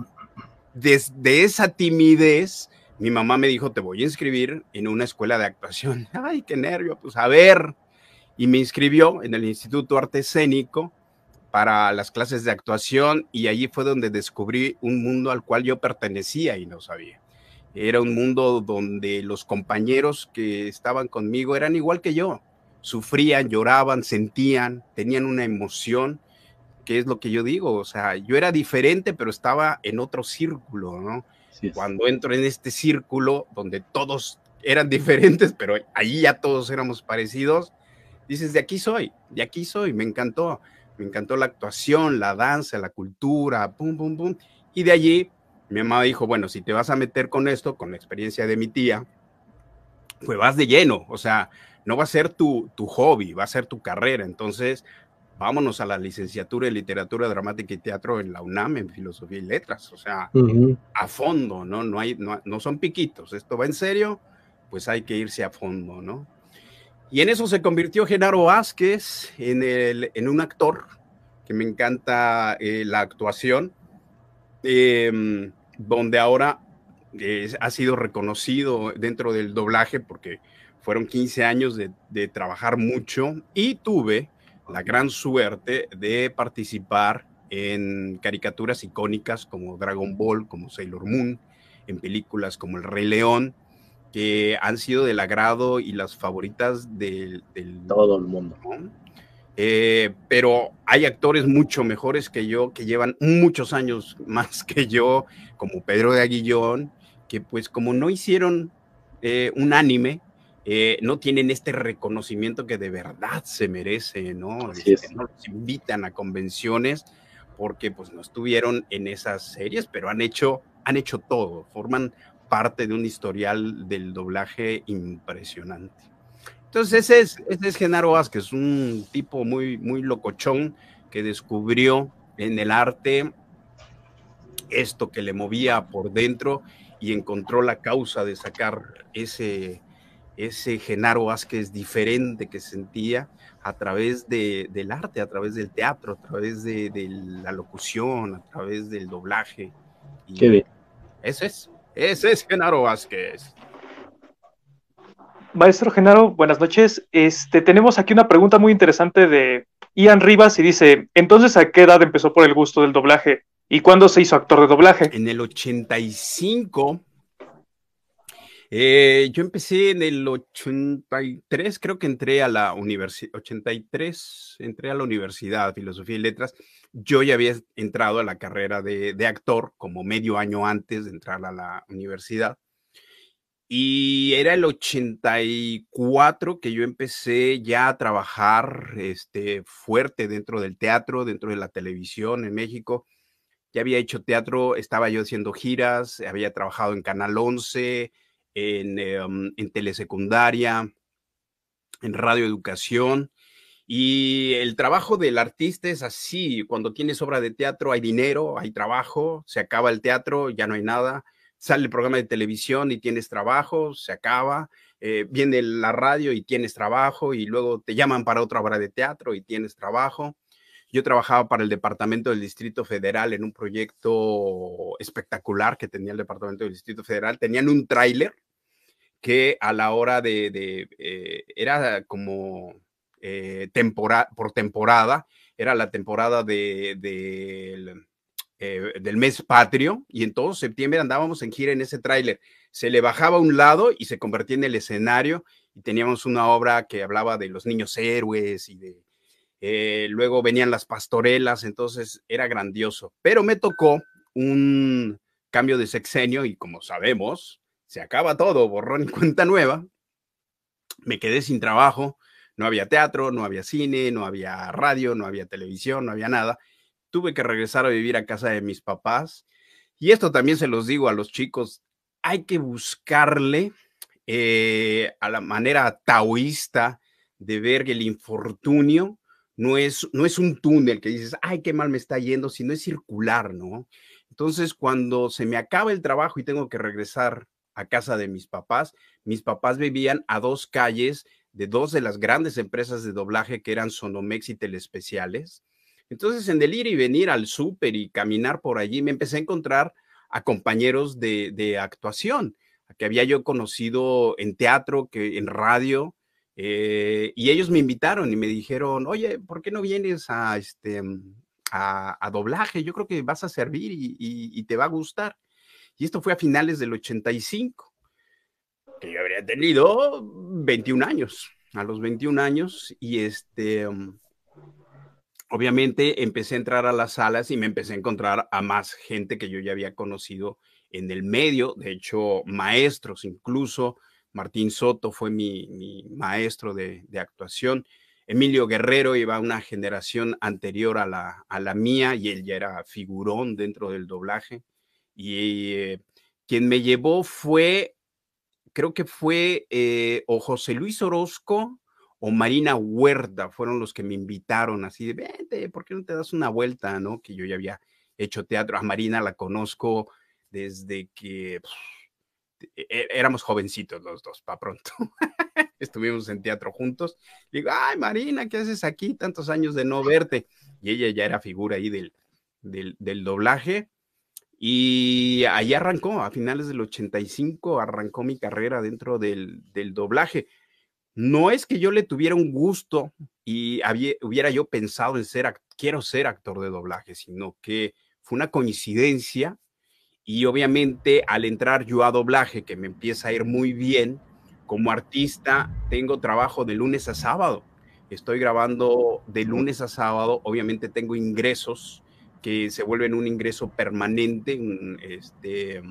desde esa timidez, mi mamá me dijo, te voy a inscribir en una escuela de actuación. Ay, qué nervio, pues a ver. Y me inscribió en el Instituto Arte Escénico para las clases de actuación y allí fue donde descubrí un mundo al cual yo pertenecía y no sabía. Era un mundo donde los compañeros que estaban conmigo eran igual que yo. Sufrían, lloraban, sentían, tenían una emoción, que es lo que yo digo. O sea, yo era diferente, pero estaba en otro círculo, ¿no? Sí, cuando entro en este círculo donde todos eran diferentes, pero allí ya todos éramos parecidos, dices, de aquí soy, de aquí soy, me encantó, me encantó la actuación, la danza, la cultura, pum, pum, pum, y de allí mi mamá dijo, bueno, si te vas a meter con esto, con la experiencia de mi tía, pues vas de lleno, o sea, no va a ser tu, tu hobby, va a ser tu carrera, entonces vámonos a la licenciatura en literatura dramática y teatro en la UNAM, en filosofía y letras, o sea, uh-huh. a fondo, ¿no? No, hay, no, no son piquitos, esto va en serio, pues hay que irse a fondo, ¿no? Y en eso se convirtió Genaro Vázquez en, el, en un actor que me encanta eh, la actuación, eh, donde ahora eh, ha sido reconocido dentro del doblaje porque fueron quince años de, de trabajar mucho y tuve la gran suerte de participar en caricaturas icónicas como Dragon Ball, como Sailor Moon, en películas como El Rey León, que han sido del agrado y las favoritas del, del todo el mundo. ¿no? Eh, pero hay actores mucho mejores que yo, que llevan muchos años más que yo, como Pedro de Aguillón, que pues como no hicieron eh, un anime, eh, no tienen este reconocimiento que de verdad se merece, ¿no? Así Este, es. no los invitan a convenciones porque pues no estuvieron en esas series, pero han hecho, han hecho todo, forman parte de un historial del doblaje impresionante. Entonces ese es, ese es Genaro Vázquez, un tipo muy, muy locochón que descubrió en el arte esto que le movía por dentro y encontró la causa de sacar ese, ese Genaro Vázquez diferente que sentía a través de, del arte, a través del teatro, a través de, de la locución, a través del doblaje. Y Qué bien. ese es, ese es Genaro Vázquez. Maestro Genaro, buenas noches. Este, tenemos aquí una pregunta muy interesante de Ian Rivas y dice, entonces, ¿a qué edad empezó por el gusto del doblaje? ¿Y cuándo se hizo actor de doblaje? En el ochenta y cinco, eh, yo empecé en el ochenta y tres, creo que entré a la universidad, ochenta y tres, entré a la universidad, Filosofía y Letras. Yo ya había entrado a la carrera de, de actor como medio año antes de entrar a la universidad. Y era el ochenta y cuatro que yo empecé ya a trabajar este, fuerte dentro del teatro, dentro de la televisión en México. Ya había hecho teatro, estaba yo haciendo giras, había trabajado en Canal once, en, eh, en telesecundaria, en Radio Educación. Y el trabajo del artista es así, cuando tienes obra de teatro hay dinero, hay trabajo, se acaba el teatro, ya no hay nada, sale el programa de televisión y tienes trabajo, se acaba, eh, viene la radio y tienes trabajo y luego te llaman para otra obra de teatro y tienes trabajo. Yo trabajaba para el Departamento del Distrito Federal en un proyecto espectacular que tenía el Departamento del Distrito Federal. Tenían un tráiler que a la hora de, de eh, era como eh, tempora, por temporada, era la temporada de, de, eh, del mes patrio y en todo septiembre andábamos en gira en ese tráiler. Se le bajaba a un lado y se convertía en el escenario y teníamos una obra que hablaba de los niños héroes y de Eh, luego venían las pastorelas, entonces era grandioso. Pero me tocó un cambio de sexenio y como sabemos, se acaba todo, borrón y cuenta nueva. Me quedé sin trabajo, no había teatro, no había cine, no había radio, no había televisión, no había nada. Tuve que regresar a vivir a casa de mis papás. Y esto también se los digo a los chicos, hay que buscarle eh, a la manera taoísta de ver que el infortunio no es, no es un túnel que dices, ay, qué mal me está yendo, sino es circular, ¿no? Entonces, cuando se me acaba el trabajo y tengo que regresar a casa de mis papás, mis papás vivían a dos calles de dos de las grandes empresas de doblaje que eran Sonomex y Telespeciales. Entonces, en el ir y venir al súper y caminar por allí, me empecé a encontrar a compañeros de, de actuación que había yo conocido en teatro, que en radio, eh, y ellos me invitaron y me dijeron, oye, ¿por qué no vienes a, este, a, a doblaje? Yo creo que vas a servir y, y, y te va a gustar. Y esto fue a finales del ochenta y cinco, que yo habría tenido veintiún años, a los veintiún años, y este... obviamente empecé a entrar a las salas y me empecé a encontrar a más gente que yo ya había conocido en el medio, de hecho, maestros incluso. Martín Soto fue mi, mi maestro de, de, actuación. Emilio Guerrero iba una generación anterior a la, a la mía y él ya era figurón dentro del doblaje. Y eh, quien me llevó fue, creo que fue eh, o José Luis Orozco o Marina Huerta, fueron los que me invitaron así de, vente, ¿por qué no te das una vuelta? ¿No? Que yo ya había hecho teatro. A Marina la conozco desde que pff, éramos jovencitos los dos, para pronto. estuvimos en teatro juntos. Digo, ay, Marina, ¿qué haces aquí? Tantos años de no verte. Y ella ya era figura ahí del, del, del doblaje. Y ahí arrancó, a finales del ochenta y cinco, arrancó mi carrera dentro del, del doblaje. No es que yo le tuviera un gusto y había, hubiera yo pensado en ser, quiero ser actor de doblaje, sino que fue una coincidencia. Y obviamente al entrar yo a doblaje, que me empieza a ir muy bien, como artista tengo trabajo de lunes a sábado. Estoy grabando de lunes a sábado, obviamente tengo ingresos que se vuelven un ingreso permanente, un, este,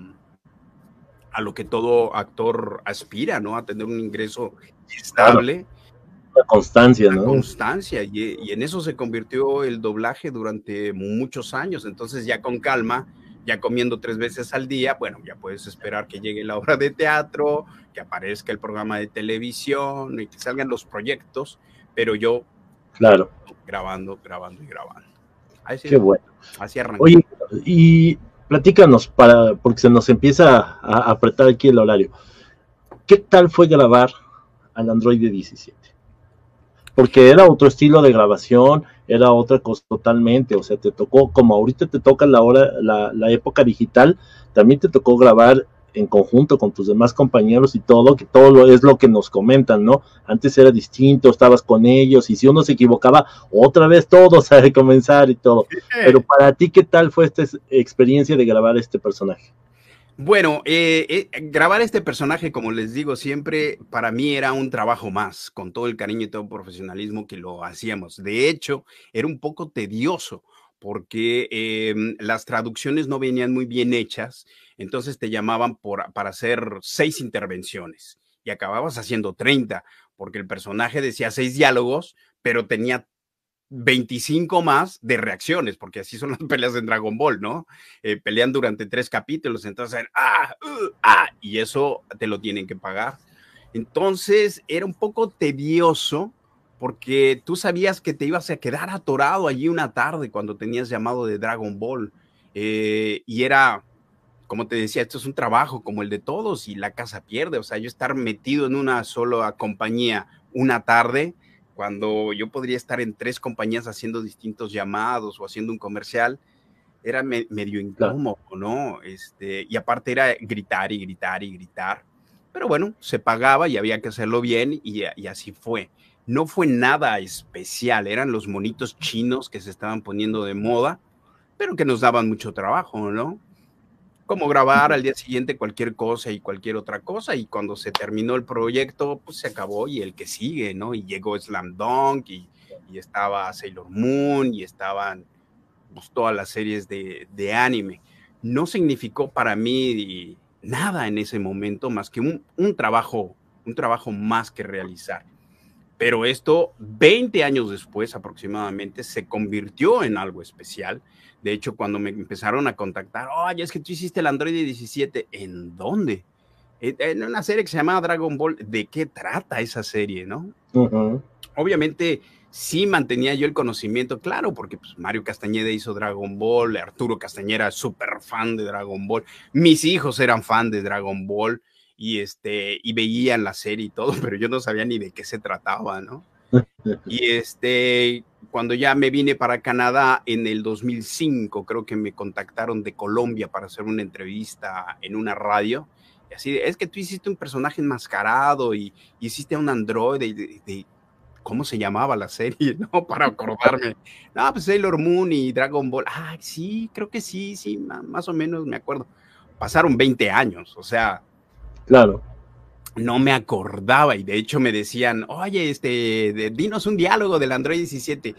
a lo que todo actor aspira, ¿no? A tener un ingreso estable. Claro. La constancia, la ¿no? constancia, y, y en eso se convirtió el doblaje durante muchos años. Entonces ya con calma, ya comiendo tres veces al día, bueno, ya puedes esperar que llegue la obra de teatro, que aparezca el programa de televisión y que salgan los proyectos, pero yo claro. grabando, grabando y grabando. Así, qué bueno. Así arrancó. Oye, y platícanos, para, porque se nos empieza a apretar aquí el horario. ¿Qué tal fue grabar al Android diecisiete? Porque era otro estilo de grabación, era otra cosa totalmente, o sea, te tocó, como ahorita te toca la hora, la, la época digital, también te tocó grabar en conjunto con tus demás compañeros y todo, que todo lo, es lo que nos comentan, ¿no? Antes era distinto, estabas con ellos, y si uno se equivocaba, otra vez todos a comenzar y todo. Pero para ti, ¿qué tal fue esta experiencia de grabar este personaje? Bueno, eh, eh, grabar este personaje, como les digo siempre, para mí era un trabajo más, con todo el cariño y todo el profesionalismo que lo hacíamos. De hecho, era un poco tedioso porque eh, las traducciones no venían muy bien hechas, entonces te llamaban por, para hacer seis intervenciones y acababas haciendo treinta, porque el personaje decía seis diálogos, pero tenía veinticinco más de reacciones, porque así son las peleas en Dragon Ball, ¿no? Eh, pelean durante tres capítulos, entonces, ah, uh, ah, y eso te lo tienen que pagar. Entonces, era un poco tedioso, porque tú sabías que te ibas a quedar atorado allí una tarde cuando tenías llamado de Dragon Ball, eh, y era, como te decía, esto es un trabajo como el de todos, y la casa pierde, o sea, yo estar metido en una sola compañía una tarde, cuando yo podría estar en tres compañías haciendo distintos llamados o haciendo un comercial, era me, medio incómodo, ¿no? Este, y aparte era gritar y gritar y gritar. Pero bueno, se pagaba y había que hacerlo bien y, y así fue. No fue nada especial, eran los monitos chinos que se estaban poniendo de moda, pero que nos daban mucho trabajo, ¿no? Como grabar al día siguiente cualquier cosa y cualquier otra cosa, y cuando se terminó el proyecto, pues se acabó y el que sigue, ¿no? Y llegó Slam Dunk y, y estaba Sailor Moon y estaban pues, todas las series de, de anime. No significó para mí nada en ese momento más que un, un trabajo, un trabajo más que realizar. Pero esto, veinte años después aproximadamente, se convirtió en algo especial. De hecho, cuando me empezaron a contactar, oye, es que tú hiciste el Android diecisiete, ¿en dónde? En una serie que se llama Dragon Ball. ¿De qué trata esa serie, no? Uh-huh. Obviamente, sí mantenía yo el conocimiento, claro, porque pues, Mario Castañeda hizo Dragon Ball, Arturo Castañeda, súper fan de Dragon Ball, mis hijos eran fan de Dragon Ball, y, este, y veían la serie y todo, pero yo no sabía ni de qué se trataba, ¿no? Y este, cuando ya me vine para Canadá en el dos mil cinco, creo que me contactaron de Colombia para hacer una entrevista en una radio, y así, es que tú hiciste un personaje enmascarado y, y hiciste un androide de, de, ¿cómo se llamaba la serie? ¿No? Para acordarme. No, pues Sailor Moon y Dragon Ball. Ah, sí, creo que sí, sí, más o menos me acuerdo. Pasaron veinte años, o sea, claro. No me acordaba, y de hecho me decían, oye, este, de, dinos un diálogo del Android diecisiete.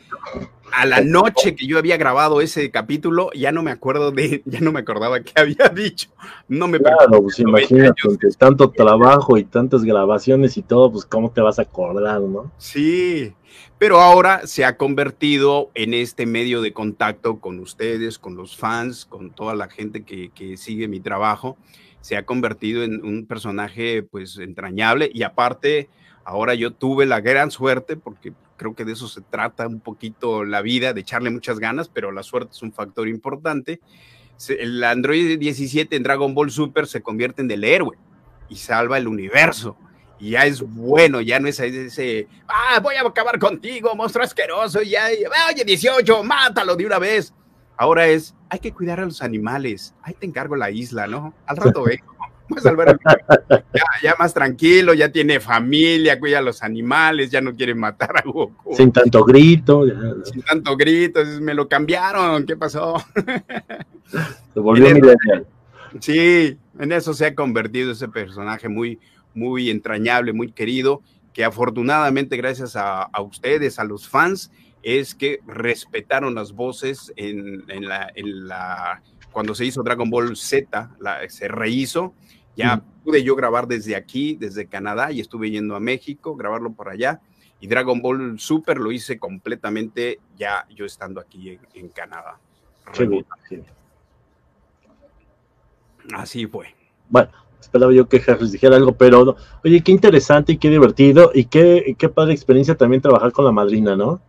A la noche que yo había grabado ese capítulo, ya no me acuerdo de, ya no me acordaba qué había dicho. No me Claro, pues imagínate, entre tanto trabajo y tantas grabaciones y todo, pues cómo te vas a acordar, ¿no? Sí, pero ahora se ha convertido en este medio de contacto con ustedes, con los fans, con toda la gente que, que sigue mi trabajo. Se ha convertido en un personaje pues entrañable, y aparte ahora yo tuve la gran suerte, porque creo que de eso se trata un poquito la vida, de echarle muchas ganas, pero la suerte es un factor importante. El Android diecisiete en Dragon Ball Super se convierte en el héroe y salva el universo, y ya es bueno, ya no es ese, ah, voy a acabar contigo, monstruo asqueroso, ya, oye, dieciocho, mátalo de una vez. Ahora es, hay que cuidar a los animales, ahí te encargo la isla, ¿no? Al rato vengo, voy a salvar el ya, ya más tranquilo, ya tiene familia, cuida a los animales, ya no quiere matar a Goku. Sin tanto grito. Ya. Sin tanto grito, me lo cambiaron, ¿qué pasó? Se volvió milenial. Sí, en eso se ha convertido ese personaje muy, muy entrañable, muy querido, que afortunadamente gracias a, a ustedes, a los fans, es que respetaron las voces en, en, la, en la, cuando se hizo Dragon Ball Z, la, se rehizo, ya mm. pude yo grabar desde aquí, desde Canadá, y estuve yendo a México, grabarlo por allá, y Dragon Ball Super lo hice completamente ya yo estando aquí en, en Canadá. Qué bien, sí. Así fue. Bueno, esperaba yo que Harris dijera algo, pero no. Oye, qué interesante y qué divertido y qué, qué padre experiencia también trabajar con la madrina, ¿no?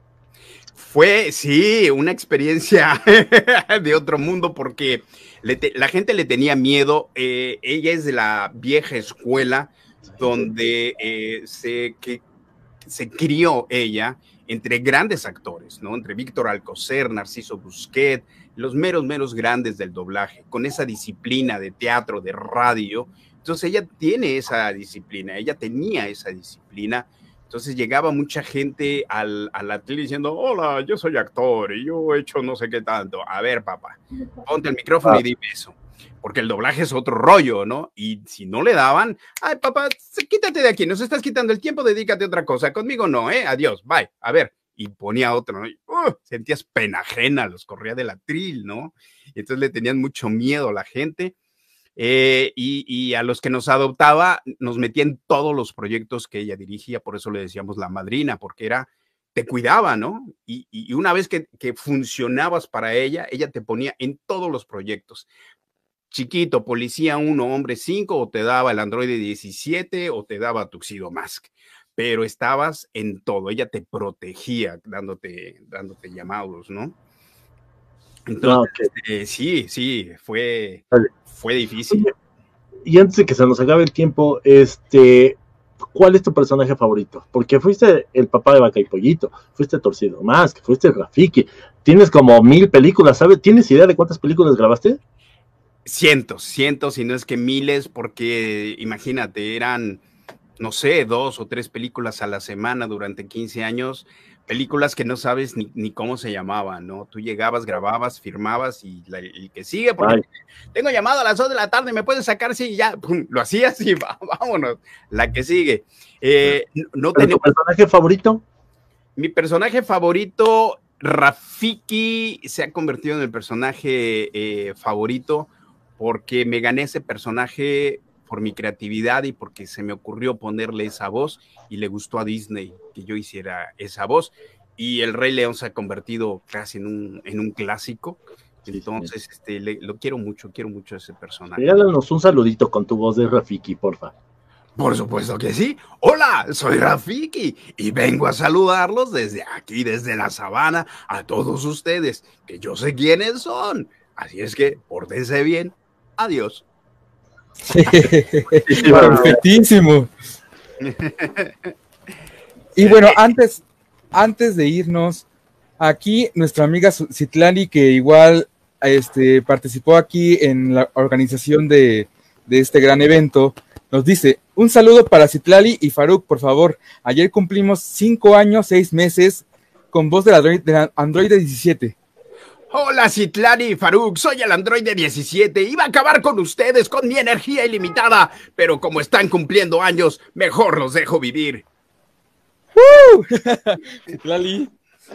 Fue, sí, una experiencia de otro mundo porque le te, la gente le tenía miedo. Eh, ella es de la vieja escuela donde eh, se, que, se crió ella entre grandes actores, ¿no? Entre Víctor Alcocer, Narciso Busquet, los meros, meros grandes del doblaje, con esa disciplina de teatro, de radio. Entonces ella tiene esa disciplina, ella tenía esa disciplina. Entonces llegaba mucha gente al, a la tele diciendo, hola, yo soy actor y yo he hecho no sé qué tanto. A ver, papá, ponte el micrófono ah. y dime eso. Porque el doblaje es otro rollo, ¿no? Y si no le daban, ay, papá, quítate de aquí, nos estás quitando el tiempo, dedícate a otra cosa. Conmigo no, ¿eh? Adiós, bye. A ver, y ponía otro, ¿no? Y, uh, sentías pena ajena, los corría del atril, ¿no? Y entonces le tenían mucho miedo a la gente. Eh, y, y a los que nos adoptaba, nos metía en todos los proyectos que ella dirigía, por eso le decíamos la madrina, porque era, te cuidaba, ¿no? Y, y una vez que, que funcionabas para ella, ella te ponía en todos los proyectos. Chiquito, Policía uno, Hombre cinco, o te daba el Androide diecisiete, o te daba Tuxedo Mask, pero estabas en todo, ella te protegía, dándote, dándote llamados, ¿no? Entonces, no, okay. eh, sí, sí, fue, fue difícil. Oye, y antes de que se nos acabe el tiempo, este, ¿cuál es tu personaje favorito? Porque fuiste el papá de Vaca y Pollito, fuiste Tuxedo Mask, fuiste Rafiki, tienes como mil películas, ¿sabes? ¿Tienes idea de cuántas películas grabaste? Cientos, cientos, y no es que miles, porque imagínate, eran, no sé, dos o tres películas a la semana durante quince años, películas que no sabes ni, ni cómo se llamaban, ¿no? Tú llegabas, grababas, firmabas y la, el que sigue, porque Ay. tengo llamado a las dos de la tarde, ¿me puedes sacar? Sí, ya, pum, lo hacías y va, vámonos, la que sigue. Eh, no tenemos... ¿Tu personaje favorito? Mi personaje favorito, Rafiki, se ha convertido en el personaje eh, favorito, porque me gané ese personaje por mi creatividad y porque se me ocurrió ponerle esa voz y le gustó a Disney que yo hiciera esa voz. Y el Rey León se ha convertido casi en un, en un clásico. Entonces, este, le, lo quiero mucho, quiero mucho a ese personaje. Regálanos un saludito con tu voz de Rafiki, porfa. Por supuesto que sí. Hola, soy Rafiki y vengo a saludarlos desde aquí, desde la sabana, a todos ustedes, que yo sé quiénes son. Así es que, pórtense bien. Adiós. Perfectísimo. Y bueno, antes, antes de irnos, aquí nuestra amiga Citlali, que igual este, participó aquí en la organización de, de este gran evento, nos dice, un saludo para Citlali y Faruk, por favor. Ayer cumplimos cinco años, seis meses con voz del Android, de Android diecisiete. Hola Citlali y Faruk, soy el Androide diecisiete, iba a acabar con ustedes con mi energía ilimitada, pero como están cumpliendo años, mejor los dejo vivir. ¡Uh! Citlali.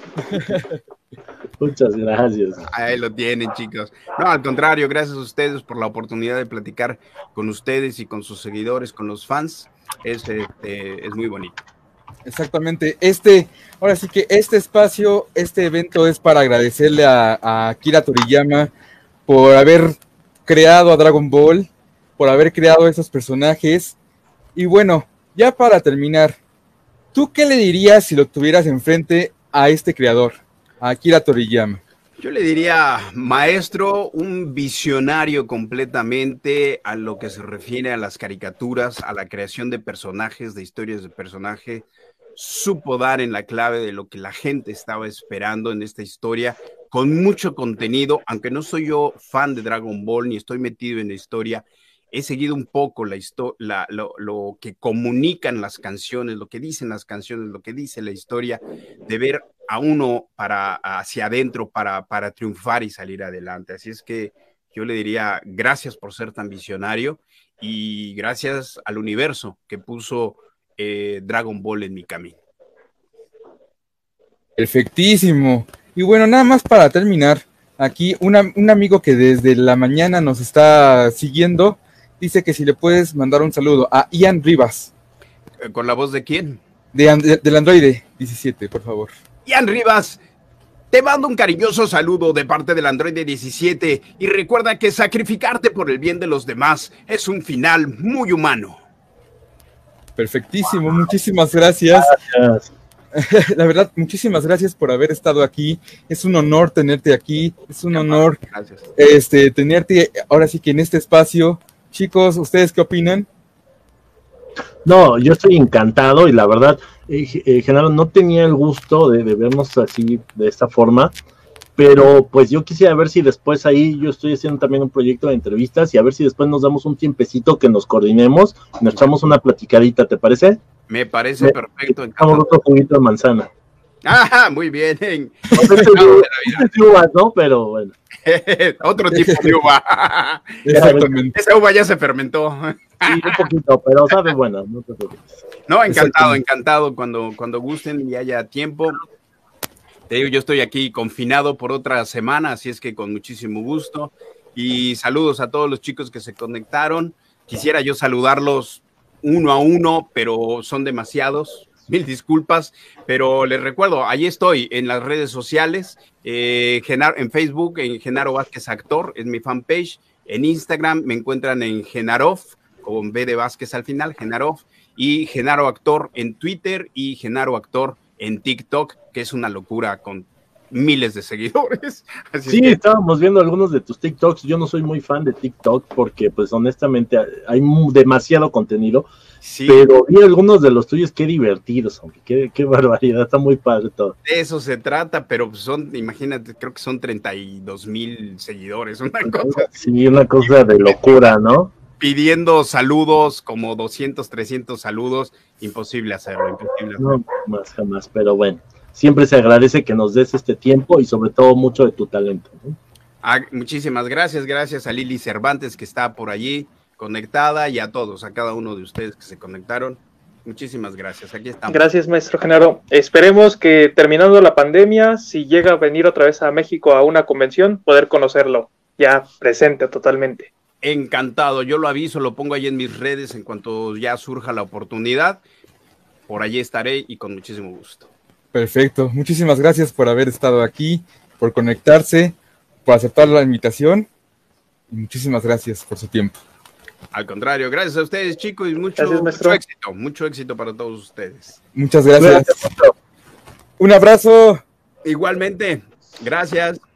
Muchas gracias. Ahí lo tienen, chicos. No, al contrario, gracias a ustedes por la oportunidad de platicar con ustedes y con sus seguidores, con los fans. Es, este, es muy bonito. Exactamente, este, ahora sí que este espacio, este evento es para agradecerle a, a Akira Toriyama por haber creado a Dragon Ball, por haber creado esos personajes, y bueno, ya para terminar, ¿tú qué le dirías si lo tuvieras enfrente a este creador, a Akira Toriyama? Yo le diría, maestro, un visionario completamente a lo que se refiere a las caricaturas, a la creación de personajes, de historias de personaje. Supo dar en la clave de lo que la gente estaba esperando en esta historia, con mucho contenido. Aunque no soy yo fan de Dragon Ball, ni estoy metido en la historia, he seguido un poco la la, lo, lo que comunican las canciones, lo que dicen las canciones, lo que dice la historia, de ver a uno para, hacia adentro para, para triunfar y salir adelante. Así es que yo le diría gracias por ser tan visionario y gracias al universo que puso eh, Dragon Ball en mi camino. Perfectísimo. Y bueno, nada más para terminar, aquí una, un amigo que desde la mañana nos está siguiendo, dice que si le puedes mandar un saludo a Ian Rivas. ¿Con la voz de quién? De, de, del Androide diecisiete, por favor. Ian Rivas, te mando un cariñoso saludo de parte del Androide diecisiete y recuerda que sacrificarte por el bien de los demás es un final muy humano. Perfectísimo, muchísimas gracias. Gracias. La verdad, muchísimas gracias por haber estado aquí. Es un honor tenerte aquí. Es un honor gracias. Este, tenerte ahora sí que en este espacio. Chicos, ¿ustedes qué opinan? No, yo estoy encantado y la verdad, eh, eh, Genaro, no tenía el gusto de, de vernos así, de esta forma, pero pues yo quisiera ver si después ahí, yo estoy haciendo también un proyecto de entrevistas y a ver si después nos damos un tiempecito que nos coordinemos y nos echamos una platicadita, ¿te parece? Me parece Me, perfecto. Echamos otro juguito de manzana. Ah, muy bien. No sé si uvas, ¿no? Pero bueno. Otro tipo de uva. Exactamente. Esa uva ya se fermentó. Sí, un poquito, pero sabe bueno, no te preocupes. No, encantado, encantado cuando, cuando gusten y haya tiempo. Te digo, yo estoy aquí confinado por otra semana, así es que con muchísimo gusto. Y saludos a todos los chicos que se conectaron. Quisiera yo saludarlos uno a uno, pero son demasiados. Mil disculpas, pero les recuerdo, ahí estoy en las redes sociales, eh, Genaro, en Facebook, en Genaro Vázquez Actor, es mi fanpage. En Instagram me encuentran en Genarov, con B de Vázquez al final, Genarov, y Genaro Actor en Twitter y Genaro Actor en TikTok, que es una locura con miles de seguidores. Así sí, es que... estábamos viendo algunos de tus TikToks. Yo no soy muy fan de TikTok porque, pues, honestamente, hay demasiado contenido. Sí. Pero vi algunos de los tuyos, qué divertidos, hombre, qué, qué barbaridad, está muy padre todo. De eso se trata, pero son, imagínate, creo que son treinta y dos mil seguidores, una cosa. Sí, una cosa de locura, ¿no? Pidiendo saludos, como doscientos, trescientos saludos, imposible hacerlo, imposible hacerlo. No, más jamás, pero bueno, siempre se agradece que nos des este tiempo y sobre todo mucho de tu talento, ¿no? Ah, muchísimas gracias, gracias a Lili Cervantes que está por allí conectada y a todos, a cada uno de ustedes que se conectaron. Muchísimas gracias, aquí estamos. Gracias, maestro Genaro. Esperemos que terminando la pandemia, si llega a venir otra vez a México a una convención, poder conocerlo ya presente totalmente. Encantado, yo lo aviso, lo pongo ahí en mis redes en cuanto ya surja la oportunidad. Por allí estaré y con muchísimo gusto. Perfecto, muchísimas gracias por haber estado aquí, por conectarse, por aceptar la invitación y muchísimas gracias por su tiempo. Al contrario, gracias a ustedes, chicos, y mucho, gracias, mucho éxito, mucho éxito para todos ustedes. Muchas gracias. gracias. Un abrazo. Igualmente, gracias.